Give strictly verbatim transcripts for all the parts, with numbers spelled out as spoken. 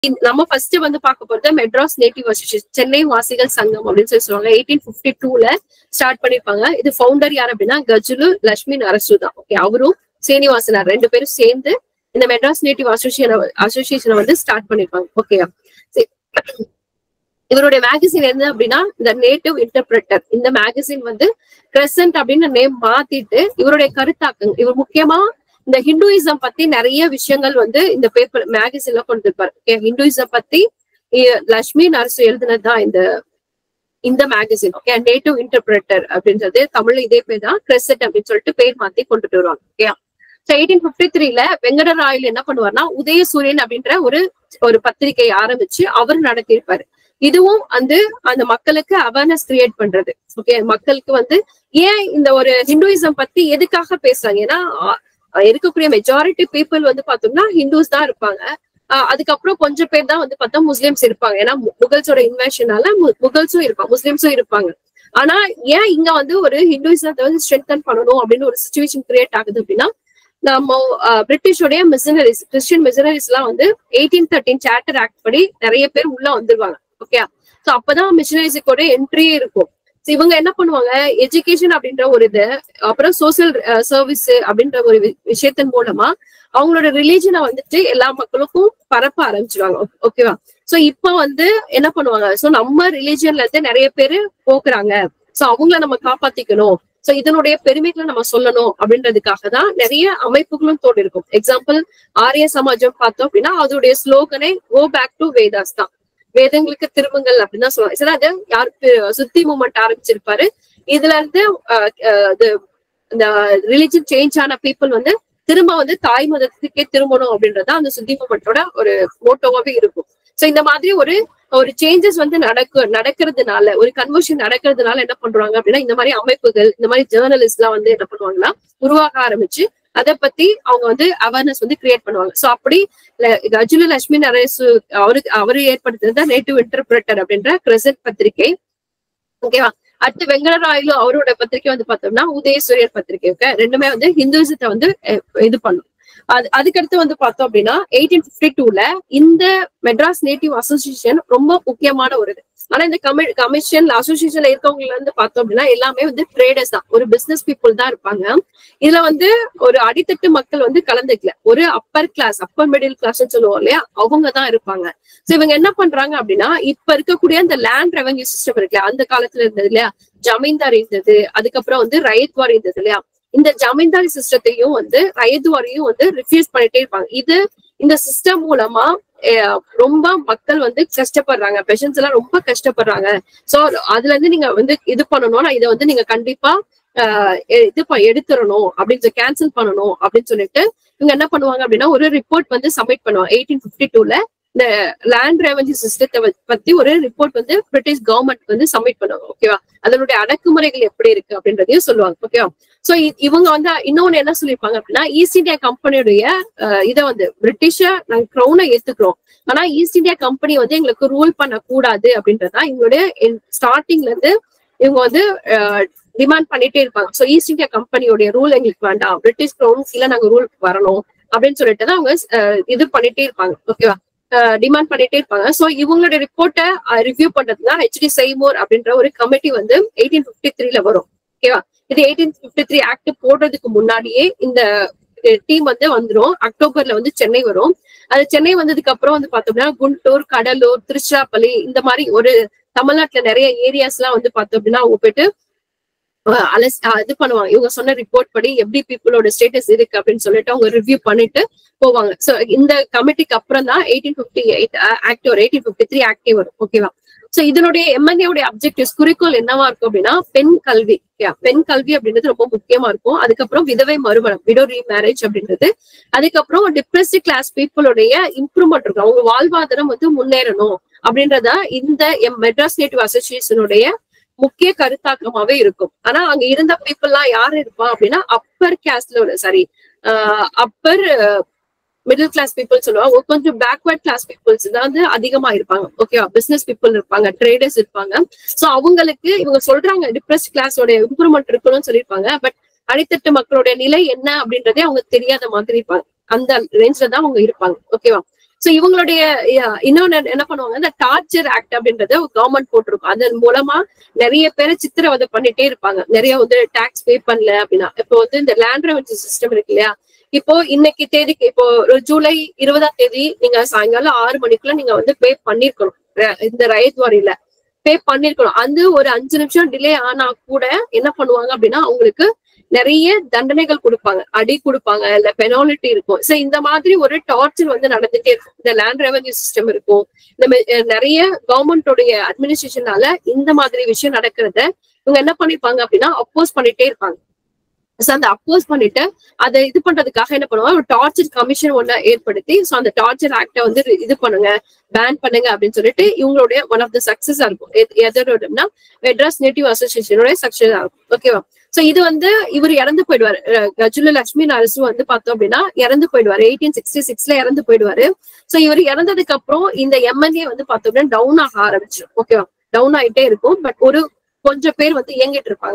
நம்ம ஃபர்ஸ்ட் வந்து பார்க்க போறது மெட்ராஸ் நேட்டிவ் அசோசியேஷன், சென்னை வாசிகள் சங்கம் அப்படின்னு சொல்லி சொல்லுவாங்க. எயிட்டீன் பிப்டி டூல ஸ்டார்ட் பண்ணிருப்பாங்க. இது ஃபவுண்டர் யார் அப்படின்னா கஜுலு லட்சுமி நரசு தான். ஓகே, அவரும் சீனிவாசனார் ரெண்டு பேரும் சேர்ந்து இந்த மெட்ராஸ் நேட்டிவ் அசோசியேஷன் அசோசியேஷனை வந்து ஸ்டார்ட் பண்ணிருப்பாங்க. ஓகேயா, இவருடைய மேகசின் என்ன அப்படின்னா இந்த நேட்டிவ் இன்டர்பிரட்டர். இந்த மேகசின் வந்து கிரசன்ட் அப்படின்னு நேம் மாத்திட்டு இவருடைய கருத்தாக்கங்கள், இவர் முக்கியமா இந்த ஹிந்துயிசம் பத்தி நிறைய விஷயங்கள் வந்து இந்த பேப்பர் மேகசின்ல கொண்டு இருப்பாரு. ஹிந்துயிசம் பத்தி லட்சுமி நரசு எழுதுனதுதான் இந்த இந்த மேகசின். ஓகே, நேட்டிவ் இன்டர்பிரட்டர் அப்படின்றது தமிழ்ல இதே பேர் தான், கிரசன்ட் அப்படின்னு சொல்லிட்டு பேர் மாத்தி கொண்டுட்டு வருவாங்க. ஓகே, எயிட்டீன் பிப்டி த்ரீல வெங்கடராயல் என்ன பண்ணுவார்னா உதயசூரியன் அப்படின்ற ஒரு ஒரு பத்திரிகை ஆரம்பிச்சு அவர் நடத்தியிருப்பாரு. இதுவும் வந்து அந்த மக்களுக்கு அவேர்னஸ் கிரியேட் பண்றது. ஓகே, மக்களுக்கு வந்து ஏன் இந்த ஒரு ஹிந்துயிசம் பத்தி எதுக்காக பேசுறாங்க, ஏன்னா இருக்கக்கூடிய மெஜாரிட்டி பீப்புள் வந்து பாத்தோம்னா ஹிந்துஸ் தான் இருப்பாங்க. ஆஹ் அதுக்கப்புறம் கொஞ்சம் பேர் தான் வந்து பார்த்தா முஸ்லிம்ஸ் இருப்பாங்க. ஏன்னா முகல்ஸோட இன்வேஷனால முகல்ஸும் இருப்பாங்க, முஸ்லிம்ஸும் இருப்பாங்க. ஆனா ஏன் இங்க வந்து ஒரு ஹிந்துயிசத்தை வந்து ஸ்ட்ரென்தன் பண்ணணும் அப்படின்னு ஒரு சிச்சுவேஷன் கிரியேட் ஆகுது அப்படின்னா, நம்ம பிரிட்டிஷோடைய மிஷனரிஸ், கிறிஸ்டியன் மிஷனரிஸ் எல்லாம் வந்து எயிட்டீன் தேர்ட்டின் சார்ட்டர் ஆக்ட் படி நிறைய பேர் உள்ள வந்துருவாங்க. ஓகே, சோ அப்பதான் மிஷனரிஸுக்கோட என்ட்ரியே இருக்கும். இவங்க என்ன பண்ணுவாங்க, எஜுகேஷன் அப்படின்ற ஒரு இது, அப்புறம் சோசியல் சர்வீஸ் அப்படின்ற ஒரு விஷயத்தின் மூலமா அவங்களோட ரிலீஜனை வந்துட்டு எல்லா மக்களுக்கும் பரப்ப ஆரம்பிச்சிருவாங்க. ஓகேவா, சோ இப்ப வந்து என்ன பண்ணுவாங்க, சோ நம்ம ரிலீஜன்ல இருந்து நிறைய பேரு போக்குறாங்க, சோ அவங்கள நம்ம காப்பாத்திக்கணும், சோ இதனுடைய பெருமைகளை நம்ம சொல்லணும் அப்படின்றதுக்காக தான் நிறைய அமைப்புகளும் தோடு இருக்கும். எக்ஸாம்பிள் ஆரிய சமாஜம் பார்த்தோம் அப்படின்னா அதோடைய ஸ்லோகனே கோ பேக் டு வேதாஸ் தான், வேதங்களுக்கு திரும்புங்கள் அப்படின்னு தான் சொல்லுவாங்க. சரி, அது யாருக்கு சுத்தி மூமெண்ட் ஆரம்பிச்சிருப்பாரு. இதுல இருந்து இந்த ரிலிஜன் சேஞ்ச் ஆன பீப்புள் வந்து திரும்ப வந்து தாய் மதத்துக்கே திரும்பணும் அப்படின்றத அந்த சுத்தி மூமெண்டோட ஒரு மோட்டோவாவே இருக்கும். சோ இந்த மாதிரி ஒரு ஒரு சேஞ்சஸ் வந்து நடக்கு நடக்கிறதுனால ஒரு கன்வர்ஷன் நடக்கிறதுனால என்ன பண்றாங்க அப்படின்னா இந்த மாதிரி அமைப்புகள், இந்த மாதிரி ஜேர்னலிஸ்ட் எல்லாம் வந்து என்ன பண்ணுவாங்கன்னா உருவாக ஆரம்பிச்சு அதை பத்தி அவங்க வந்து அவேர்னஸ் வந்து கிரியேட் பண்ணுவாங்க. சோ அப்படி கஜுலு லட்சுமி நரசு அவரு அவரு ஏற்படுத்தினது நேட்டிவ் இன்டர்பிரட்டர் அப்படின்ற கிரசன்ட் பத்திரிகை. ஓகேவா, அடுத்து வெங்கடராயலு அவரோட பத்திரிகை வந்து பார்த்தோம்னா உதயசூரியன் பத்திரிகை. ஓகே, ரெண்டுமே வந்து ஹிந்துயிசத்தை வந்து இது பண்ணும். அது அதுக்கடுத்து வந்து பார்த்தோம் அப்படின்னா எயிட்டீன் பிப்டி டூல இந்த மெட்ராஸ் நேட்டிவ் அசோசியேஷன் ரொம்ப முக்கியமான ஒரு இது. ஆனா இந்த கமி கமிஷன் அசோசியேஷன்ல இருக்கவங்க வந்து பார்த்தோம் அப்படின்னா எல்லாமே வந்து ட்ரேடர்ஸ் தான், ஒரு பிசினஸ் பீப்புள் தான் இருப்பாங்க. இதுல வந்து ஒரு அடித்தட்டு மக்கள் வந்து கலந்துக்கல, ஒரு upper class upper middle class சொல்லுவோம் இல்லையா, அவங்க தான் இருப்பாங்க. சோ இவங்க என்ன பண்றாங்க அப்படின்னா இப்ப இருக்கக்கூடிய அந்த லேண்ட் ரெவன்யூ சிஸ்டம் இருக்குல்ல, அந்த காலத்துல இருந்தது இல்லையா, ஜமீன்தார் இருந்தது, அதுக்கப்புறம் வந்து ரயத்வாரி இருந்தது இல்லையா, இந்த ஜமீன்தாரி சிஸ்டத்தையும் வந்து ரயத்வாரியும் வந்து ரிஃப்யூஸ் பண்ணிட்டே இருப்பாங்க. இது இந்த சிஸ்டம் மூலமா ரொம்ப மக்கள் வந்து கஷ்டப்படுறாங்க, பெஷன்ஸ் எல்லாம் ரொம்ப கஷ்டப்படுறாங்க. சோ அதுல இருந்து நீங்க வந்து இது பண்ணணும்னா இதை வந்து நீங்க கண்டிப்பா ஆஹ் இது எடுத்துடணும் அப்படின்னு கேன்சல் பண்ணணும் அப்படின்னு சொல்லிட்டு இவங்க என்ன பண்ணுவாங்க அப்படின்னா ஒரு ரிப்போர்ட் வந்து சப்மிட் பண்ணுவாங்க. எயிட்டீன் பிப்டி டூல இந்த லேண்ட் ரெவன்யூ சிஸ்டத்தை பத்தி ஒரு ரிப்போர்ட் வந்து பிரிட்டிஷ் கவர்மெண்ட் வந்து சப்மிட் பண்ணுவாங்க. ஓகேவா, அதனுடைய அடக்குமுறைகள் எப்படி இருக்கு அப்படின்றதையும் சொல்லுவாங்க. ஓகேவா, சோ இவங்க வந்து இன்னொன்னு என்ன சொல்லியிருப்பாங்க அப்படின்னா ஈஸ்ட் இந்தியா கம்பெனியுடைய இதை வந்து பிரிட்டிஷ நாங்க கிரௌனை ஏத்துக்கிறோம், ஆனா ஈஸ்ட் இந்தியா கம்பெனி வந்து எங்களுக்கு ரூல் பண்ண கூடாது அப்படின்றதான் இவங்களுடைய ஸ்டார்டிங்ல இருந்து இவங்க வந்து டிமாண்ட் பண்ணிட்டே இருப்பாங்க. சோ ஈஸ்ட் இந்தியா கம்பெனியோடைய ரூல் எங்களுக்கு வேண்டாம், பிரிட்டிஷ் கிரௌன் கீழே நாங்க ரூல் வரணும் அப்படின்னு சொல்லிட்டு தான் அவங்க இது பண்ணிட்டே இருப்பாங்க. ஓகேவா, டிமாண்ட் பண்ணிட்டே இருப்பாங்க. சோ இவங்களுடைய ரிப்போர்ட்டை ரிவ்யூ பண்றதுதான் ஹெச்டி செய்மோர் அப்படின்ற ஒரு கமிட்டி வந்து எயிட்டீன் பிப்டி த்ரீல வரும். ஓகேவா, இது எயிட்டீன் பிப்டி த்ரீ ஆக்ட் போடுறதுக்கு முன்னாடியே இந்த டீம் வந்து வந்துடும். அக்டோபர்ல வந்து சென்னை வரும். அது சென்னை வந்ததுக்கு அப்புறம் வந்து பார்த்தோம்னா குண்டூர், கடலூர், திருச்சிராப்பள்ளி இந்த மாதிரி ஒரு தமிழ்நாட்டுல நிறைய ஏரியாஸ் எல்லாம் வந்து பார்த்தோம் அப்படின்னா அவங்க போயிட்டு அலஸ் இது பண்ணுவாங்க. இவங்க சொன்ன ரிப்போர்ட் படி எப்படி பீப்புளோட ஸ்டேட்டஸ் இருக்கு அப்படின்னு சொல்லிட்டு அவங்க ரிவ்யூ பண்ணிட்டு போவாங்க. சோ இந்த கமிட்டிக்கு அப்புறம் தான் எயிட்டீன் பிப்டி எயிட் ஆக்ட் ஒரு எயிட்டீன் பிப்டி த்ரீ ஆக்டே வரும். ஓகேவா, சோ இதனுடைய எம்என்ஏடைய அப்ஜெக்டிவ்ஸ் குறிக்கோள் என்னவா இருக்கும் அப்படின்னா பெண் கல்வி. பெண் கல்வி அப்படின்றது ரொம்ப முக்கியமா இருக்கும். அதுக்கப்புறம் விதவை மறுமணம், விடோ ரீமேரேஜ் அப்படின்றது, அதுக்கப்புறம் டிப்ரெஸ்ட் கிளாஸ் பீப்புளுடைய இம்ப்ரூவ்மெண்ட் இருக்கும், அவங்க வாழ்வாதாரம் வந்து முன்னேறணும் அப்படின்றதா இந்த மெட்ராஸ் நேட்டிவ் அசோசியேஷனுடைய முக்கிய கருத்தாக்கமாவே இருக்கும். ஆனா அங்க இருந்த பீப்புள் எல்லாம் யாரு இருப்பா அப்படின்னா அப்பர் கேஸ்ட்ல sorry ah upper middle class people சொல்லுவாங்க, கொஞ்சம் பேக்வர்ட் கிளாஸ் பீப்புள்ஸ் தான் வந்து அதிகமா இருப்பாங்க. ஓகேவா, பிசினஸ் பீப்புள் இருப்பாங்க, ட்ரேடர்ஸ் இருப்பாங்க. சோ அவங்களுக்கு இவங்க சொல்றாங்க டிப்ரெஸ்ட் கிளாஸோட இம்ப்ரூவ்மெண்ட் இருக்கணும்னு சொல்லியிருப்பாங்க. பட் அடித்தட்டு மக்களுடைய நிலை என்ன அப்படின்றதே அவங்க தெரியாத மாதிரி இருப்பாங்க. அந்த ரேஞ்ச்ல தான் அவங்க இருப்பாங்க. ஓகேவா, சோ இவங்களுடைய இன்னொன்னு என்ன பண்ணுவாங்க, இந்த டார்ச்சர் ஆக்ட் அப்படின்றத கவர்மெண்ட் போட்டிருக்கும். அதன் மூலமா நிறைய பேரை சித்திரவதை பண்ணிட்டே இருப்பாங்க. நிறைய வந்து டாக்ஸ் பே பண்ணல அப்படின்னா. இப்போ வந்து இந்த லேண்ட் ரெவென்யூ சிஸ்டம் இருக்கு இல்லையா, இப்போ இன்னைக்கு தேதிக்கு இப்போ ஜூலை இருபதாம் தேதி நீங்க சாயங்காலம் ஆறு மணிக்குள்ள நீங்க வந்து பே பண்ணிருக்கணும். இந்த ரயத் வாரியில பே பண்ணிருக்கணும். அது ஒரு அஞ்சு நிமிஷம் டிலே ஆனா கூட என்ன பண்ணுவாங்க அப்படின்னா அவங்களுக்கு நிறைய தண்டனைகள் கொடுப்பாங்க, அடி கொடுப்பாங்க, இல்ல பெனாலிட்டி இருக்கும். சோ இந்த மாதிரி ஒரு டார்ச்சர் வந்து நடந்துட்டே இருக்கும். இந்த லேண்ட் ரெவென்யூ சிஸ்டம் இருக்கும். இந்த நிறைய கவர்மெண்டோடைய அட்மினிஸ்ட்ரேஷனால இந்த மாதிரி விஷயம் நடக்கிறத இவங்க என்ன பண்ணிருப்பாங்க அப்படின்னா அப்போஸ் பண்ணிட்டே இருப்பாங்க. அந்த அப்போஸ் பண்ணிட்டு அதை இது பண்றதுக்காக என்ன பண்ணுவாங்க, ஒரு டார்ச்சர் கமிஷன் ஒண்ணு ஏற்படுத்தி சோ அந்த டார்ச்சர் ஆக்ட வந்து இது பண்ணுங்க, பேன் பண்ணுங்க அப்படின்னு சொல்லிட்டு இவங்களுடைய ஒன் ஆஃப் த சக்சஸா இருக்கும். எதோடனா மெட்ராஸ் நேட்டிவ் அசோசியேஷனோட சக்சஸா இருக்கும். ஓகேவா. சோ இது வந்து இவர் இறந்து போயிடுவாரு. கஜுல லட்சுமி நரசு வந்து பார்த்தோம் அப்படின்னா இறந்து போயிடுவாரு. எயிட்டீன் சிக்ஸ்டி சிக்ஸ்ல இறந்து போயிடுவாரு. சோ இவர் இறந்ததுக்கு அப்புறம் இந்த எம்எல்ஏ வந்து பார்த்தோம் அப்படின்னா டவுன் ஆக ஆரம்பிச்சிடும். ஓகேவா, டவுன் ஆயிட்டே இருக்கும். பட் ஒரு கொஞ்சம் பேர் வந்து இயங்கிட்டு இருப்பாங்க.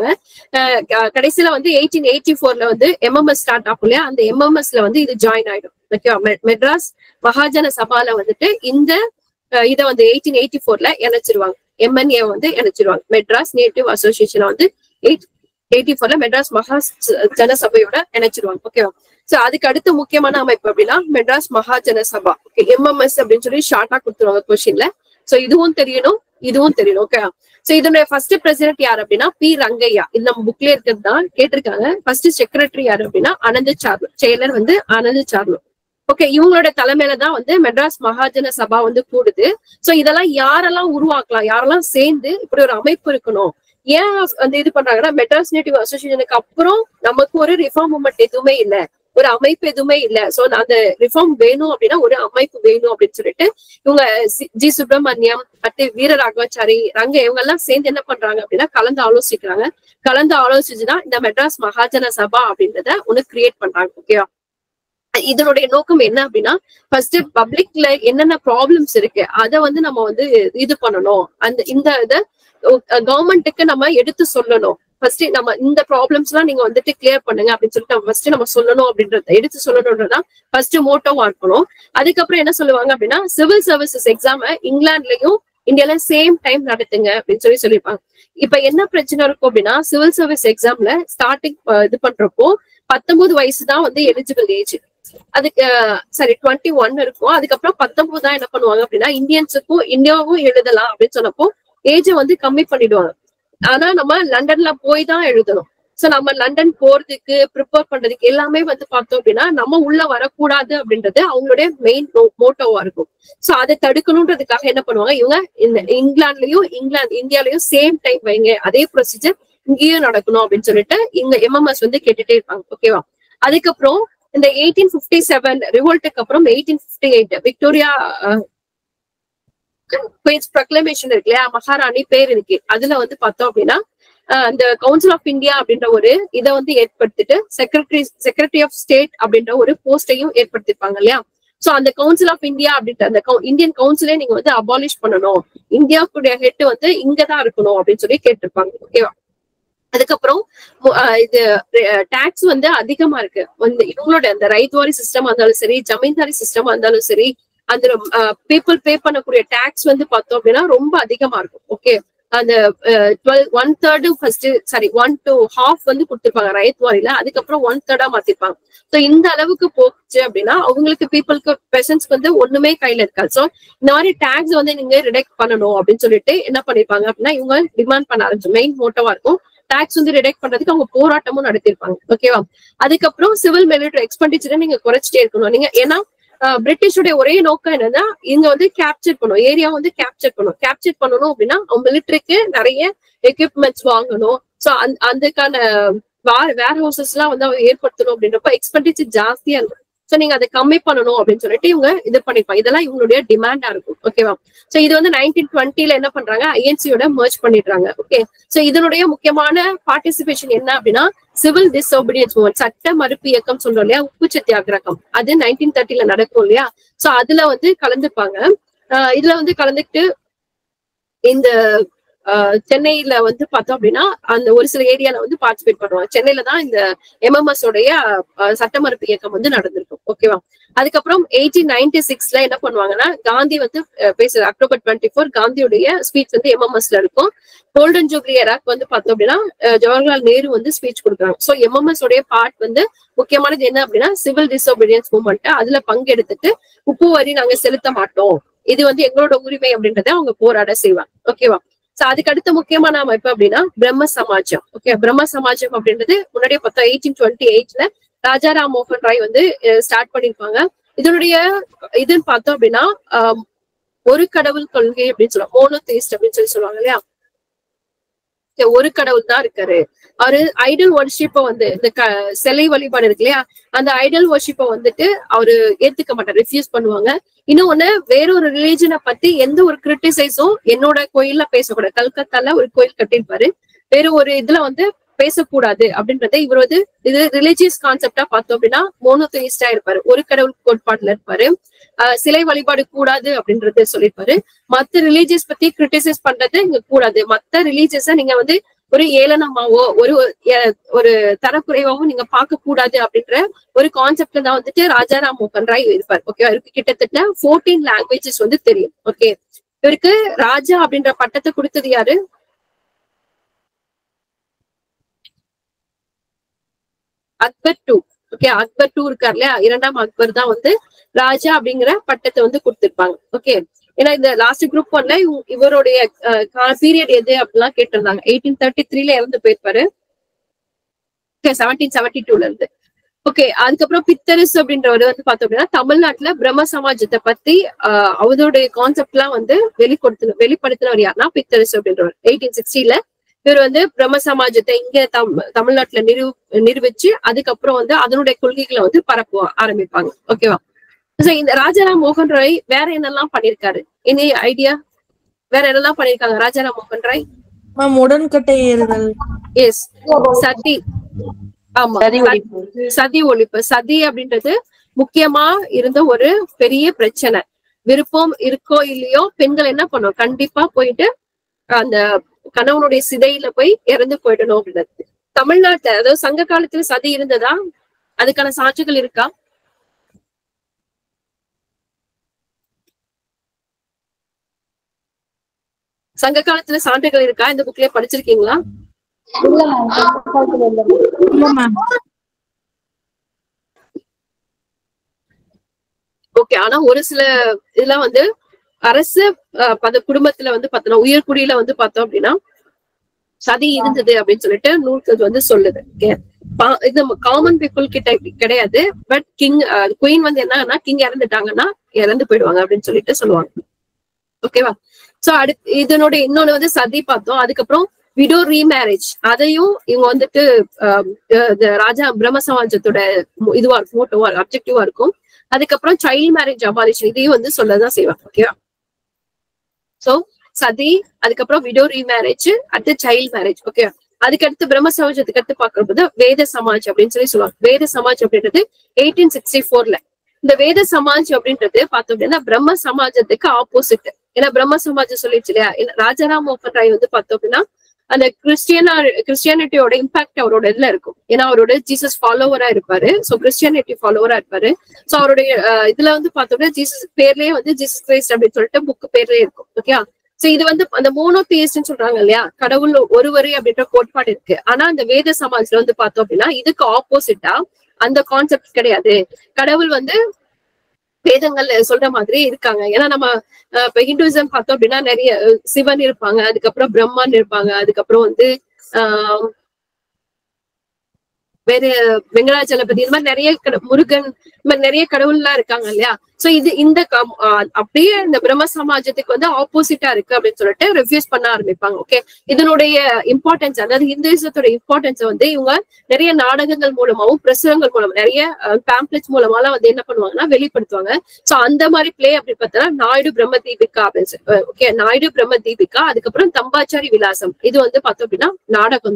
கடைசியில வந்து எயிட்டீன் எயிட்டி போர்ல வந்து எம்எம்எஸ் ஸ்டார்ட் ஆகும் இல்லையா, அந்த எம்எம்எஸ்ல வந்து இது ஜாயின் ஆயிடும். ஓகேவா, மெட்ராஸ் மகாஜன சபால வந்துட்டு இந்த இதை வந்து எயிட்டீன் எயிட்டி போர்ல இணைச்சிருவாங்க. எம்என்ஏ வந்து இணைச்சிருவாங்க. மெட்ராஸ் நேட்டிவ் அசோசியேஷன் வந்து எயிட் எயிட்டி போர்ல மெட்ராஸ் மகா ஜனசபையோட இணைச்சிருவாங்க. ஓகேவா. சோ அதுக்கு அடுத்து முக்கியமான அமைப்பு அப்படின்னா மெட்ராஸ் மகாஜன சபா. எம்எம்எஸ் அப்படின்னு சொல்லி ஷார்ட்டா கொடுத்துருவாங்க கொஸ்டின்ல. சோ இதுவும் தெரியணும், இதுவும் தெரியணும். ஓகே. சோ இதனுடைய ஃபர்ஸ்ட் பிரசிடென்ட் யார் அப்படின்னா பி ரங்கையா. இது நம்ம புக்ல இருக்கிறது தான் கேட்டிருக்காங்க. ஃபர்ஸ்ட் செக்ரட்டரி யாரு அப்படின்னா ஆனந்த் சார்லு. செயலர் வந்து ஆனந்த் சார்லு. ஓகே. இவங்களோட தலைமையில தான் வந்து மெட்ராஸ் மகாஜன சபா வந்து கூடுது. சோ இதெல்லாம் யாரெல்லாம் உருவாக்கலாம், யாரெல்லாம் சேர்ந்து இப்படி ஒரு அமைப்பு இருக்கணும், ஏன் வந்து இது பண்றாங்கன்னா மெட்ராஸ் நேட்டிவ் அசோசியேஷனுக்கு அப்புறம் நமக்கு ஒரு ரிஃபார்ம் மூவ்மெண்ட் எதுவுமே இல்லை, ஒரு அமைப்பு எதுவுமே இல்ல. சோ அந்த ரிஃபார்ம் வேணும் அப்படின்னா ஒரு அமைப்பு வேணும் அப்படின்னு சொல்லிட்டு இவங்க ஜி சுப்பிரமணியம் அடுத்து வீர ராகவாச்சாரி ரங்க இவங்க எல்லாம் சேர்ந்து என்ன பண்றாங்க அப்படின்னா கலந்து ஆலோசிக்கிறாங்க. கலந்து ஆலோசிச்சுதான் இந்த மெட்ராஸ் மகாஜன சபா அப்படின்றத ஒண்ணு கிரியேட் பண்றாங்க. ஓகேவா. இதனுடைய நோக்கம் என்ன அப்படின்னா ஃபர்ஸ்ட் பப்ளிக்ல என்னென்ன ப்ராப்ளம்ஸ் இருக்கு அதை வந்து நம்ம வந்து இது பண்ணணும். அந்த இந்த இதை கவர்மெண்ட்டுக்கு நம்ம எடுத்து சொல்லணும். ஃபர்ஸ்ட் நம்ம இந்த ப்ராப்ளம்ஸ் எல்லாம் நீங்க வந்துட்டு கிளியர் பண்ணுங்க அப்படின்னு சொல்லிட்டு நம்ம ஃபர்ஸ்ட் நம்ம சொல்லணும் அப்படின்றத எடுத்து சொல்லணும்ன்றதான் ஃபர்ஸ்ட் மோட்டோவா இருக்கணும். அதுக்கப்புறம் என்ன சொல்லுவாங்க அப்படின்னா சிவில் சர்வீசஸ் எக்ஸாம இங்கிலாந்துலயும் இந்தியால சேம் டைம் நடத்துங்க அப்படின்னு சொல்லி சொல்லியிருப்பாங்க. இப்ப என்ன பிரச்சனை இருக்கும் அப்படின்னா சிவில் சர்வீஸ் எக்ஸாம்ல ஸ்டார்டிங் இது பண்றப்போ பத்தொன்பது வயசு தான் வந்து எலிஜிபிள் ஏஜ். அதுக்கு சரி டுவெண்ட்டி ஒன் இருக்கும். அதுக்கப்புறம் பத்தொன்பது தான் என்ன பண்ணுவாங்க அப்படின்னா இந்தியன்ஸுக்கும் இந்தியாவும் எழுதலாம் அப்படின்னு சொன்னப்போ ஏஜை வந்து கம்மி பண்ணிடுவாங்க. ஆனா நம்ம லண்டன்ல போய் தான் எழுதணும். சோ நம்ம லண்டன் போறதுக்கு ப்ரிப்பேர் பண்றதுக்கு எல்லாமே வந்து பார்த்தோம் அப்படின்னா நம்ம உள்ள வரக்கூடாது அப்படின்றது அவங்களுடைய மெயின் மோட்டோவா இருக்கும். சோ அதை தடுக்கணும்ன்றதுக்காக என்ன பண்ணுவாங்க இவங்க இந்த இங்கிலாந்துலயும் இங்கிலாந்து இந்தியாலயும் சேம் டைம் வைங்க, அதே ப்ரொசீஜர் இங்கேயும் நடக்கணும் அப்படின்னு சொல்லிட்டு இந்த எம்எம்எஸ் வந்து கேட்டுட்டே இருப்பாங்க. ஓகேவா. அதுக்கப்புறம் இந்த எயிட்டீன் பிப்டி செவன் ரிவோல்ட்டுக்கு அப்புறம் eighteen fifty eight Victoria proclamation இருக்கு இல்லையா, மகாராணி பேர் இருக்கு. அதுல வந்து பார்த்தோம் அப்படின்னா இந்த கவுன்சில் ஆஃப் இந்தியா அப்படின்ற ஒரு இதை வந்து ஏற்படுத்திட்டு செக்ரட்டரி செக்ரட்டரி ஆஃப் ஸ்டேட் அப்படின்ற ஒரு போஸ்டையும் ஏற்படுத்திருப்பாங்க இல்லையா. சோ அந்த கவுன்சில் ஆஃப் இந்தியா அப்படின்ற அந்த இந்தியன் கவுன்சிலே நீங்க வந்து அபாலிஷ் பண்ணணும், இந்தியாவுடைய ஹெட் வந்து இங்கதான் இருக்கணும் அப்படின்னு சொல்லி கேட்டிருப்பாங்க. ஓகேவா. அதுக்கப்புறம் இது டாக்ஸ் வந்து அதிகமா இருக்கு. வந்து இவங்களோட அந்த ரைத்வாரி சிஸ்டமா இருந்தாலும் சரி, ஜமீன்தாரி சிஸ்டமா இருந்தாலும் சரி, அந்த பீப்புள் பே பண்ணக்கூடிய டாக்ஸ் வந்து பார்த்தோம் அப்படின்னா ரொம்ப அதிகமா இருக்கும். ஓகே. அந்த twelve one third first sorry one two half வந்து கொடுத்துருப்பாங்க ரைத்வாரியில. அதுக்கப்புறம் ஒன் தேர்டா மாத்திருப்பாங்க. ஸோ இந்த அளவுக்கு போச்சு அப்படின்னா அவங்களுக்கு பீப்புளுக்கு பெர்சன்ஸ்க்கு வந்து ஒண்ணுமே கையில இருக்காது. ஸோ இந்த மாதிரி டாக்ஸ் வந்து நீங்க ரிடக்ட் பண்ணணும் அப்படின்னு சொல்லிட்டு என்ன பண்ணிருப்பாங்க அப்படின்னா இவங்க டிமாண்ட் பண்ண ஆரம்பிச்சு மெயின் மோட்டோவா இருக்கும். டாக்ஸ் வந்து ரிடக்ட் பண்றதுக்கு அவங்க போராட்டமும் நடத்திருப்பாங்க. ஓகேவா. அதுக்கப்புறம் சிவில் மிலிட்டரி எக்ஸ்பெண்டிச்சரை நீங்க குறைச்சிட்டே இருக்கணும். நீங்க ஏன்னா பிரிட்டிஷோட ஒரே நோக்கம் என்னன்னா இங்க வந்து கேப்சர் பண்ணும், ஏரியா வந்து கேப்சர் பண்ணும். கேப்சர் பண்ணணும் அப்படின்னா மிலிட்டரிக்கு நிறைய எக்யூப்மெண்ட்ஸ் வாங்கணும். சோ அந்த அதுக்கான வேர் ஹவுசஸ் எல்லாம் வந்து அவங்க ஏற்படுத்தணும் அப்படின்றப்ப எக்ஸ்பெண்டிச்சர் ஜாஸ்தியா இருக்கும். சோ நீங்க அதை கம்மி பண்ணணும் அப்படின்னு சொல்லிட்டு இவங்க இது பண்ணிருப்பாங்க. இதெல்லாம் இவங்களுடைய டிமாண்டா இருக்கும். ஓகேவா. சோ இது வந்து நைன்டீன் டுவெண்ட்டில என்ன பண்றாங்க ஐஎன்சியோட மர்ஜ் பண்ணிடுறாங்க. ஓகே. சோ இதனுடைய முக்கியமான பார்ட்டிசிபேஷன் என்ன அப்படின்னா சிவில் டிஸ்ஒபீடியன்ஸ் மூவ்மெண்ட், சட்ட மறுப்பு இயக்கம் சொல்றோம் இல்லையா, உப்பு சத்தியாகிரகம், அது நைன்டீன் தேர்ட்டில நடக்கும் இல்லையா. சோ அதுல வந்து கலந்துப்பாங்க. ஆஹ் இதுல வந்து கலந்துக்கிட்டு இந்த சென்னையில வந்து பார்த்தோம் அப்படின்னா அந்த ஒரு சில ஏரியால வந்து பார்ட்டிசிபேட் பண்ணுவாங்க. சென்னையில தான் இந்த எம்எம்எஸ் உடைய சட்ட மறுப்பு இயக்கம் வந்து நடந்திருக்கும். ஓகேவா? அதுக்கப்புறம் எயிட்டீன் நைன்டி சிக்ஸ்ல என்ன பண்ணுவாங்கன்னா காந்தி வந்து பேசுற அக்டோபர் டுவெண்ட்டி ஃபோர் காந்தியுடைய ஸ்பீச் வந்து எம்எம்எஸ்ல இருக்கும். கோல்டன் ஜூப்ளி எராக் வந்து பார்த்தோம் அப்படின்னா ஜவஹர்லால் நேரு வந்து ஸ்பீச் கொடுக்குறாங்க. ஸோ எம்எம்எஸ் உடைய பார்ட் வந்து முக்கியமானது என்ன அப்படின்னா சிவில் டிசோபீடியன்ஸ் மூவ்மெண்ட். அதுல பங்கெடுத்துட்டு உப்பு வரி நாங்க செலுத்த மாட்டோம், இது வந்து எங்களோட உரிமை அப்படின்றத அவங்க போராட செய்வாங்க. ஓகேவா? சோ அதுக்கு அடுத்த முக்கியமான அமைப்பு அப்படின்னா பிரம்ம சமாஜம். ஓகே, பிரம்ம சமாஜம் அப்படின்றது முன்னாடியே பார்த்தோம் எயிட்டீன் டுவெண்ட்டி எயிட்ல ராஜாராம் மோகன் ராய் வந்து ஸ்டார்ட் பண்ணிருப்பாங்க. இதனுடைய இதுன்னு பார்த்தோம் அப்படின்னா ஆஹ் ஒரு கடவுள் கொள்கை அப்படின்னு சொல்லுவாங்க, மோனோதெயிஸ்ட் அப்படின்னு சொல்லி சொல்லுவாங்க இல்லையா. ஒரு கடவுள் தான் இருக்காரு. அவரு ஐடல் வர்ஷிப்ப வந்து இந்த சிலை வழிபாடு இருக்கு இல்லையா, அந்த ஐடல் வர்ஷிப்ப வந்துட்டு அவரு ஏத்துக்க மாட்டார், ரிஃப்யூஸ் பண்ணுவாங்க. இன்னொன்னு வேறொரு ரிலீஜனை பத்தி எந்த ஒரு கிரிட்டிசைஸும் என்னோட கோயில்ல பேசக்கூடாது. கல்கத்தால ஒரு கோயில் கட்டியிருப்பாரு, வேற ஒரு இதுல வந்து பேசக்கூடாது அப்படின்றத இவர் வந்து இது ரிலிஜியஸ் கான்செப்டா பார்த்தோம் அப்படின்னா மோனோதெயிஸ்டா இருப்பாரு, ஒரு கடவுள் கோட்பாட்டுல இருப்பாரு. ஆஹ் சிலை வழிபாடு கூடாது அப்படின்றத சொல்லியிருப்பாரு. மத்த ரிலீஜியஸ் பத்தி கிரிட்டிசைஸ் பண்றது இங்க கூடாது. மத்த ரிலீஜியஸ நீங்க வந்து ஒரு ஏளனமாவோ ஒரு ஒரு தரக்குறைவாவோ நீங்க பார்க்க கூடாது அப்படின்ற ஒரு கான்செப்ட்ல தான் வந்துட்டு ராஜாராம் மோகன் ராய் இருப்பார். ஓகே, இவருக்கு கிட்டத்தட்ட ஃபோர்டீன் லாங்குவேஜஸ் வந்து தெரியும். ஓகே, இவருக்கு ராஜா அப்படின்ற பட்டத்தை கொடுத்தது யாரு? Akbar two. Okay, Akbar two இருக்காரு இல்லையா, இரண்டாம் அக்பர் தான் வந்து ராஜா அப்படிங்கிற பட்டத்தை வந்து கொடுத்திருப்பாங்க. ஓகே, ஏன்னா இந்த லாஸ்ட் குரூப் ஒன்ல இவருடைய பீரியட் எது அப்படிலாம் கேட்டிருந்தாங்க. எயிட்டீன் தேர்ட்டி த்ரீல இறந்து போயிருப்பாரு, செவன்டீன் செவன்டி டூல இருந்து. ஓகே, அதுக்கப்புறம் பித்தரசு அப்படின்றவர் வந்து பார்த்தோம் அப்படின்னா தமிழ்நாட்டுல பிரம்ம சமாஜத்தை பத்தி ஆஹ் அவருடைய கான்செப்ட் எல்லாம் வந்து வெளிப்படுத்தின வெளிப்படுத்தினவர் யாருன்னா பித்தரசு அப்படின்றவர். எயிட்டீன் சிக்ஸ்டில இவர் வந்து பிரம்ம சமாஜத்தை இங்க தம் தமிழ்நாட்டுல நிறு நிரூபிச்சு அதுக்கப்புறம் வந்து அதனுடைய கொள்கைகளை வந்து பரப்ப ஆரம்பிப்பாங்க. ஓகேவா? இந்த ராஜாராம் மோகன் ராய் வேற என்னெல்லாம் பண்ணிருக்காரு? Any idea? வேற என்னெல்லாம் பண்ணிருக்காங்க ராஜாராம் மோகன் ராய்? உடன்கட்டை ஏறுதல், எஸ், சதி. ஆமா, சதி ஒழிப்பு. சதி அப்படின்றது முக்கியமா இருந்த ஒரு பெரிய பிரச்சனை. விருப்பம் இருக்கோ இல்லையோ பெண்கள் என்ன பண்ணுவோம், கண்டிப்பா போயிட்டு அந்த கணவனுடைய சிதையில போய் இறந்து போயிடணும் அப்படின்றது. தமிழ்நாட்டுல அதாவது சங்க காலத்துல சதி இருந்ததா? அதுக்கான சாட்சிகள் இருக்கா? சங்க காலத்துல சான்றுகள் இருக்கா? இந்த புக்லயே படிச்சிருக்கீங்களா? ஓகே, ஆனா ஒரு சில இதெல்லாம் வந்து அரசு பத குடும்பத்துல வந்து பார்த்தோம்னா உயர்குடியில வந்து பார்த்தோம் அப்படின்னா சதி இருந்தது அப்படின்னு சொல்லிட்டு நூல்கள் வந்து சொல்லுது. இது காமன் பீப்புள் கிட்ட கிடையாது. பட் கிங் குயின் வந்து என்னன்னா கிங் இறந்துட்டாங்கன்னா இறந்து போயிடுவாங்க அப்படின்னு சொல்லிட்டு சொல்லுவாங்க. ஓகேவா? சோ அடுத்து இதனுடைய இன்னொன்னு வந்து சதி பார்த்தோம். அதுக்கப்புறம் விடோ ரீமேரேஜ், அதையும் இவங்க வந்துட்டு ராஜா பிரம்ம சமாஜத்தோட இதுவா இருக்கும், மோட்டோவா அப்ஜெக்டிவா இருக்கும். அதுக்கப்புறம் சைல்ட் மேரேஜ் அபாலிஷன், இதையும் வந்து சொல்லதான் செய்வாங்க. ஓகேவா? சோ சதி, அதுக்கப்புறம் விடோ ரீமேரேஜ், அடுத்து சைல்ட் மேரேஜ். ஓகே, அதுக்கடுத்து பிரம்ம சமாஜத்துக்கு அடுத்து பார்க்கறது வேத சமாஜ் அப்படின்னு சொல்லி சொல்லுவாங்க. வேத சமாஜ் அப்படின்றது எயிட்டீன் சிக்ஸ்டி ஃபோர்ல இந்த வேத சமாஜ் அப்படின்றது பார்த்தோம் அப்படின்னா பிரம்ம சமாஜத்துக்கு ஆப்போசிட். ஏன்னா பிரம்ம சமாஜம் சொல்லிடுச்சு இல்லையா, ராஜாராம் மோகன் ராய் வந்து பார்த்தோம் அப்படின்னா அந்த கிறிஸ்டியனா கிறிஸ்டியானிட்டியோட இம்பாக்ட் அவரோட இதுல இருக்கும். ஏன்னா அவரோட ஜீசஸ் ஃபாலோவரா இருப்பாரு, சோ கிறிஸ்டியானிட்டி ஃபாலோவரா இருப்பாரு. சோ அவருடைய இதுல வந்து பார்த்தோம்னா ஜீசஸ் பேர்லயே வந்து ஜீசஸ் கிரைஸ்ட் அப்படின்னு சொல்லிட்டு புக் பேர்லயே இருக்கும். ஓகே, சோ இது வந்து அந்த மோனோதெயிஸ்ட்னு சொல்றாங்க இல்லையா, கடவுள் ஒருவரே அப்படின்ற கோட்பாடு இருக்கு. ஆனா அந்த வேத சமாஜ்ல வந்து பார்த்தோம் அப்படின்னா இதுக்கு ஆப்போசிட்டா அந்த கான்செப்ட் கிடையாது. கடவுள் வந்து வேதங்கள் சொல்ற மாதிரி இருக்காங்க. ஏன்னா நம்ம இப்ப ஹிந்துவிசம் பார்த்தோம் அப்படின்னா நிறைய சிவன் இருப்பாங்க, அதுக்கப்புறம் பிரம்மன் இருப்பாங்க, அதுக்கப்புறம் வந்து ஆஹ் வேற வெங்கடாஜலபதி, இந்த மாதிரி நிறைய முருகன், இந்த மாதிரி நிறைய கடவுள்லாம் இருக்காங்க இல்லையா. சோ இது இந்த அப்படியே இந்த பிரம்ம சமாஜத்துக்கு வந்து ஆப்போசிட்டா இருக்கு அப்படின்னு சொல்லிட்டு ரிவ்யூஸ் பண்ண ஆரம்பிப்பாங்க. ஓகே, இதனுடைய இம்பார்ட்டன்ஸ், அதாவது ஹிந்துவிசத்தோட இம்பார்ட்டன்ஸ் வந்து இவங்க நிறைய நாடகங்கள் மூலமாவும் பிரசுரங்கள் மூலமா நிறைய பேம்ப்ளெட்ஸ் மூலமாலாம் வந்து என்ன பண்ணுவாங்கன்னா வெளிப்படுத்துவாங்க. சோ அந்த மாதிரி பிளே அப்படி பார்த்தோம்னா நாயுடு பிரம்ம தீபிகா அப்படின்னு ஓகே நாயுடு பிரம்ம தீபிகா, அதுக்கப்புறம் தம்பாச்சாரி விலாசம், இது வந்து பார்த்தோம் அப்படின்னா நாடகம் தான்.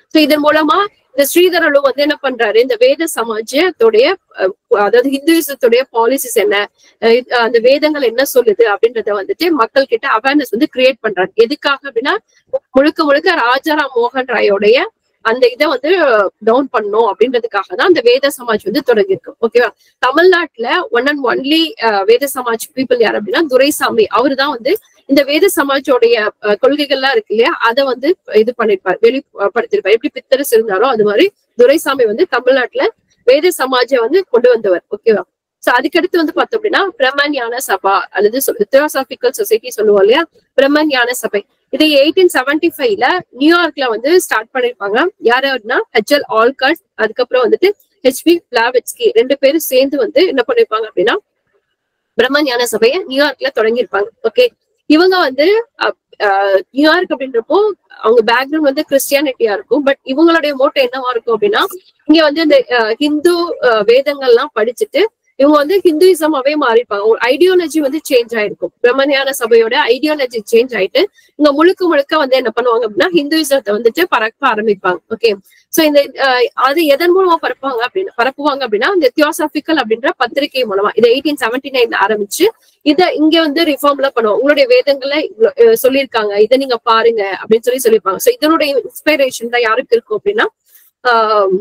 சோ இதன் மூலமா இந்த ஸ்ரீதரலு வந்து என்ன பண்றாரு, இந்த வேத சமாஜத்துடைய அதாவது ஹிந்துயிசத்துடைய பாலிசிஸ் என்ன, அந்த வேதங்கள் என்ன சொல்லுது அப்படின்றத வந்துட்டு மக்கள் கிட்ட அவேர்னஸ் வந்து கிரியேட் பண்றாரு. எதுக்காக அப்படின்னா முழுக்க முழுக்க ராஜாராம் மோகன் ராயோடைய அந்த இதை வந்து டவுன் பண்ணும் அப்படின்றதுக்காக தான் அந்த வேத சமாஜ் வந்து தொடங்கியிருக்கு. ஓகேவா. தமிழ்நாட்டுல ஒன் அண்ட் ஒன்லி வேத சமாஜ் பீப்புள் யார் அப்படின்னா துரைசாமி. அவரு தான் வந்து இந்த வேத சமாஜோடைய கொள்கைகள்லாம் இருக்கு இல்லையா, அதை வந்து இது பண்ணிருப்பாரு, வெளிப்படுத்திருப்பாரு. எப்படி பித்தரசு இருந்தாரோ அது மாதிரி துரைசாமி வந்து தமிழ்நாட்டுல வேத சமாஜ வந்து கொண்டு வந்தவர். ஓகேவா. சோ அதுக்கடுத்து வந்து பார்த்தோம் அப்படின்னா பிரம்மஞான சபா அல்லது தியோசாபிக்கல் சொசைட்டி சொல்லுவோம் இல்லையா, பிரம்மஞான சபை. இதை எயிட்டீன் செவன்டி ஃபைவ்ல நியூயார்க்ல வந்து ஸ்டார்ட் பண்ணிருப்பாங்க. யாரு அப்படின்னா ஹெச்எல் ஆல்காட், அதுக்கப்புறம் வந்துட்டு ஹெச்பி பிளாவெட்ஸ்கி ரெண்டு பேரும் சேர்ந்து வந்து என்ன பண்ணிருப்பாங்க அப்படின்னா பிரம்மஞான சபையை நியூயார்க்ல தொடங்கியிருப்பாங்க. ஓகே. இவங்க வந்து நியூயார்க் அப்படின்றப்போ அவங்க பேக்ரவுண்ட் வந்து கிறிஸ்டியானிட்டியா இருக்கும். பட் இவங்களுடைய மோட்டோ என்னவா இருக்கும் அப்படின்னா இங்க வந்து இந்த ஹிந்து வேதங்கள்லாம் படிச்சுட்டு இவங்க வந்து ஹிந்துயிசமாவே மாறிப்பாங்க. ஒரு ஐடியாலஜி வந்து சேஞ்ச் ஆயிருக்கும். பிரம்மஞான சபையோட ஐடியாலஜி சேஞ்ச் ஆயிட்டு இங்க முழுக்க முழுக்க வந்து என்ன பண்ணுவாங்க அப்படின்னா ஹிந்துயிசத்தை வந்துட்டு பரப்ப ஆரம்பிப்பாங்க. ஓகே. சோ இந்த அது எதன் மூலமா பரப்புவாங்க அப்படின்னா பரப்புவாங்க அப்படின்னா இந்த தியோசாபிக்கல் அப்படின்ற பத்திரிகை மூலமா இதை எயிட்டீன் செவன்டி நைன்ல ஆரம்பிச்சு இதை இங்க வந்து ரிஃபார்ம்ல பண்ணுவோம். உங்களுடைய வேதங்கள்ல சொல்லியிருக்காங்க, இதை நீங்க பாருங்க அப்படின்னு சொல்லி சொல்லியிருப்பாங்க. சோ இதனுடைய இன்ஸ்பிரேஷன் தான் யாருக்கு இருக்கும் அப்படின்னா ஆஹ்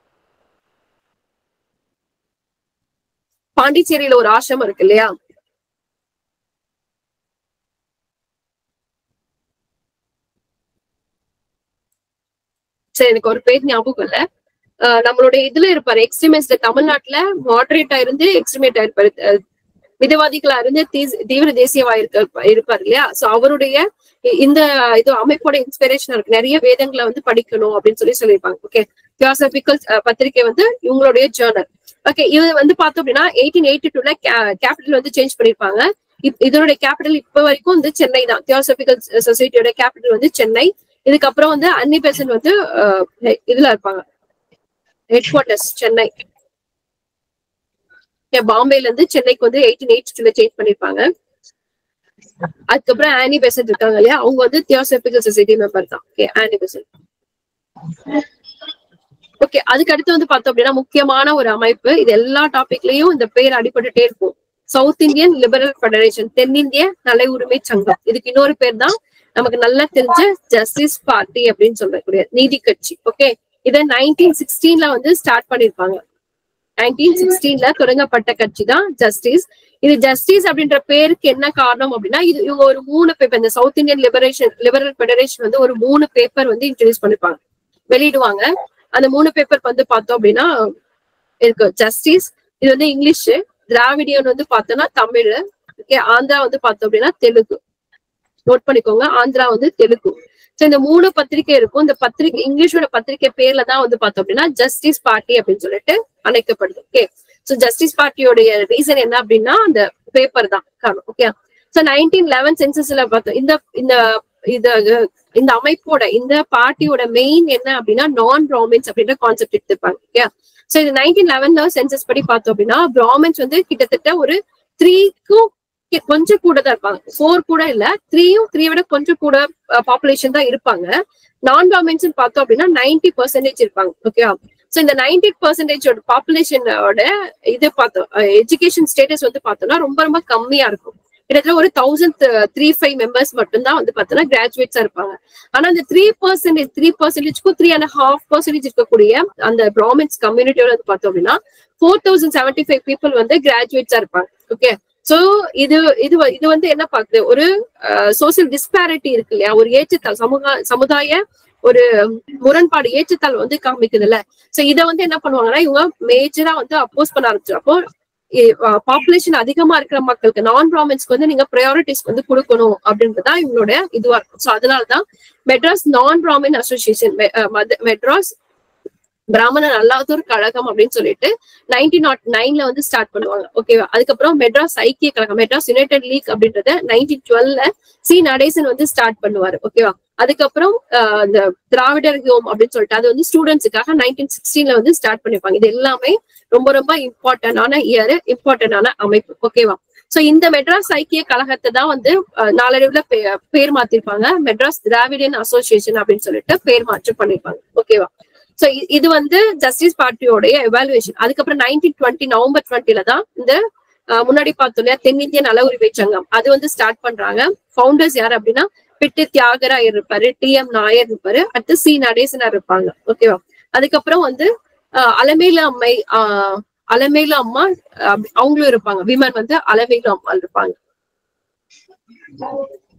பாண்டிச்சேரியில ஒரு ஆசிரமம் இருக்கு இல்லையா, சரி எனக்கு ஒரு பேர் ஞாபகம் இல்ல. ஆஹ் நம்மளுடைய இதுல இருப்பாரு எக்ஸ்ட்ரீமிஸ்ட், தமிழ்நாட்டுல மாடரேட்டா இருந்து எக்ஸ்ட்ரீமேட்டா இருப்பாரு, மிதவாதிகளா இருந்து தீவிர தேசியவா இருக்க இருப்பாரு இல்லையா. சோ அவருடைய இந்த இது அமைப்போட இன்ஸ்பிரேஷன் இருக்கு. நிறைய வேதங்களை வந்து படிக்கணும் அப்படின்னு சொல்லி சொல்லியிருப்பாங்க. ஓகே. தியோசாபிக்கல் பத்திரிகை வந்து இவங்களுடைய ஜேர்னல். ஓகே. இது வந்து பார்த்தோம் அப்படின்னா எயிட்டீன் எயிட்டி டூல கேபிட்டல் வந்து சேஞ்ச் பண்ணிருப்பாங்க. இதனுடைய கேபிட்டல் இப்ப வரைக்கும் வந்து சென்னை தான். தியோசாபிக்கல் சொசைட்டியோட கேபிட்டல் வந்து சென்னை. இதுக்கப்புறம் வந்து அன்னி பெசன்ட் வந்து இதுல இருப்பாங்க, ஹெட் குவார்டர்ஸ் சென்னை. பாம்பேல இருந்து சென்னைக்கு வந்து எயிட்டீன் எயிட்டி டூல சேஞ்ச் பண்ணிருப்பாங்க. அதுக்கப்புறம் ஆனி பெசன்ட் இருக்காங்க இல்லையா, அவங்க வந்து தியோசாபிக்கல் சொசைட்டி மெம்பர் தான். ஓகே. Annie Besant. ஓகே. அதுக்கு அடுத்து வந்து பார்த்தோம் அப்படின்னா முக்கியமான ஒரு அமைப்பு, இது எல்லா டாபிக்லயும் இந்த பேர் அடிபட்டுட்டே இருக்கும், சவுத் இந்தியன் லிபரல் ஃபெடரேஷன், தென்னிந்திய நலை உரிமை சங்கம். இதுக்கு இன்னொரு பேர் தான் நமக்கு நல்லா தெரிஞ்ச ஜஸ்டிஸ் பார்ட்டி அப்படின்னு சொல்லக்கூடிய நீதி கட்சி. ஓகே. இதை நைன்டீன் சிக்ஸ்டீன்ல வந்து ஸ்டார்ட் பண்ணிருப்பாங்க. நைன்டீன் சிக்ஸ்டீன்ல தொடங்கப்பட்ட கட்சி தான் ஜஸ்டிஸ். இது ஜஸ்டிஸ் அப்படின்ற பேருக்கு என்ன காரணம் அப்படின்னா இது இவங்க ஒரு மூணு பேப்பர், இந்த south Indian liberation liberal federation வந்து ஒரு மூணு பேப்பர் வந்து இன்ட்ரடியூஸ் பண்ணிருப்பாங்க, வெளியிடுவாங்க. அந்த மூணு பேப்பர் வந்து பார்த்தோம் அப்படின்னா இருக்கு ஜஸ்டிஸ், இது வந்து இங்கிலீஷ், திராவிடியன் வந்து பார்த்தோம்னா தமிழ், ஓகே, ஆந்திரா வந்து பார்த்தோம் அப்படின்னா தெலுங்கு. நோட் பண்ணிக்கோங்க, ஆந்திரா வந்து தெலுங்கு. சோ இந்த மூணு பத்திரிகை இருக்கும். இந்த பத்திரிகை இங்கிலீஷோட பத்திரிகை பேர்ல தான் வந்து பார்த்தோம் அப்படின்னா ஜஸ்டிஸ் பார்ட்டி அப்படின்னு சொல்லிட்டு அழைக்கப்படுது. ஓகே. சோ ஜஸ்டிஸ் பார்ட்டியோடைய ரீசன் என்ன அப்படின்னா அந்த பேப்பர் தான் காரணம். ஓகே. சோ நைன்டீன் லெவன் சென்சஸ்ல பார்த்தோம் இந்த இந்த இது இந்த அமைப்போட இந்த பார்ட்டியோட மெயின் என்ன அப்படின்னா நான் பிராமின்ஸ் அப்படின்ற கான்செப்ட் எடுத்துப்பாங்க. ஓகே. சோ இது நைன்டீன் லெவன்ல சென்சஸ் படி பார்த்தோம் அப்படின்னா பிராமின்ஸ் வந்து கிட்டத்தட்ட ஒரு த்ரீக்கும் கொஞ்சம் கூட தான் இருப்பாங்க, ஃபோர் கூட இல்ல, த்ரீயும் த்ரீ விட கொஞ்சம் கூட பாப்புலேஷன் தான் இருப்பாங்க. நான் பிராமின்ஸ் பார்த்தோம் அப்படின்னா நைன்டி பர்சன்டேஜ் இருப்பாங்க. ஓகே. சோ இந்த நைன்டி பர்சன்டேஜோட பாப்புலேஷனோட இது பார்த்தோம் எஜுகேஷன் ஸ்டேட்டஸ் வந்து பார்த்தோம்னா ரொம்ப ரொம்ப கம்மியா இருக்கும். கிட்டத்தட்ட ஒரு தௌசண்ட் த்ரீ ஃபைவ் மெம்பர்ஸ் மட்டும் தான் வந்து பார்த்தோம்னா கிராஜுவேட்ஸா இருப்பாங்க. ஆனா அந்த த்ரீ பர்சன்டேஜ் த்ரீ பர்சன்டேஜ்க்கும் த்ரீ அண்ட் ஹாஃப் பர்சன்டேஜ் இருக்கக்கூடிய அந்த பிராமின்ஸ் கம்யூனிட்டியோட வந்து பார்த்தோம் அப்படின்னா four thousand seventy five people வந்து கிராஜுவேட்ஸா இருப்பாங்க. ஓகே. சோ இது இது இது வந்து என்ன பாக்குது, ஒரு சோசியல் டிஸ்பாரிட்டி இருக்கு இல்லையா, ஒரு ஏற்றத்தாழ் சமூக சமுதாய ஒரு முரண்பாடு ஏற்றத்தாழ் வந்து காமிக்குது இல்ல. சோ இதை வந்து என்ன பண்ணுவாங்கன்னா இவங்க மேஜரா வந்து அப்போஸ் பண்ண ஆரம்பிச்சு. அப்போ பாப்புலேஷன் அதிகமா இருக்கிற மக்களுக்கு நான் பிராமின்ஸ்க்கு வந்து நீங்க ப்ரையாரிட்டிஸ் வந்து கொடுக்கணும் அப்படின்றதுதான் இவங்களோட இதுவா இருக்கும். சோ அதனாலதான் மெட்ராஸ் நான் பிராமின் அசோசியேஷன், மெட்ராஸ் பிராமணர் அல்லாதோர் கழகம் அப்படின்னு சொல்லிட்டு நைன்டீன் நாட் நைன்ல வந்து ஸ்டார்ட் பண்ணுவாங்க. ஓகேவா. அதுக்கப்புறம் மெட்ராஸ் ஐக்கிய கழகம், மெட்ராஸ் யுனைடெட் லீக் அப்படின்றத நைன்டீன் டுவெல்ல சி நடேசன் வந்து ஸ்டார்ட் பண்ணுவாரு. ஓகேவா. அதுக்கப்புறம் இந்த திராவிடர் ஹோம் அப்படின்னு சொல்லிட்டு அது வந்து ஸ்டூடெண்ட்ஸுக்காக நைன்டீன் சிக்ஸ்டீன்ல வந்து ஸ்டார்ட் பண்ணிருப்பாங்க. இது எல்லாமே ரொம்ப ரொம்ப இம்பார்ட்டன்டான இயர், இம்பார்ட்டன்டான அமைப்பு. ஓகேவா. சோ இந்த மெட்ராஸ் ஐக்கிய கழகத்தை தான் வந்து நாளடைவுல பேர் மாத்திருப்பாங்க, மெட்ராஸ் திராவிடியன் அசோசியேஷன் அப்படின்னு சொல்லிட்டு பேர் மாற்றம் பண்ணிருப்பாங்க. ஓகேவா. சோ இது வந்து ஜஸ்டிஸ் பார்ட்டியோடைய எவாலுவேஷன். அதுக்கப்புறம் நைன்டீன் டுவெண்ட்டி நவம்பர் டுவெண்ட்டில தான் இந்த முன்னாடி பார்த்தோம் இல்லையா தென்னிந்திய நல உரிமை சங்கம் அது வந்து ஸ்டார்ட் பண்றாங்க. ஃபவுண்டர்ஸ் யாரு அப்படின்னா பிட்டு தியாகராயர் இருப்பாரு, டி எம் நாயர் இருப்பாரு, அடுத்து சி நடேசனார் இருப்பாங்க. ஓகேவா. அதுக்கப்புறம் வந்து அஹ் அலமேலு அம்மை ஆஹ் அலமேலு அம்மா அவங்களும் இருப்பாங்க. விமன் வந்து அலமேலு அம்மா இருப்பாங்க.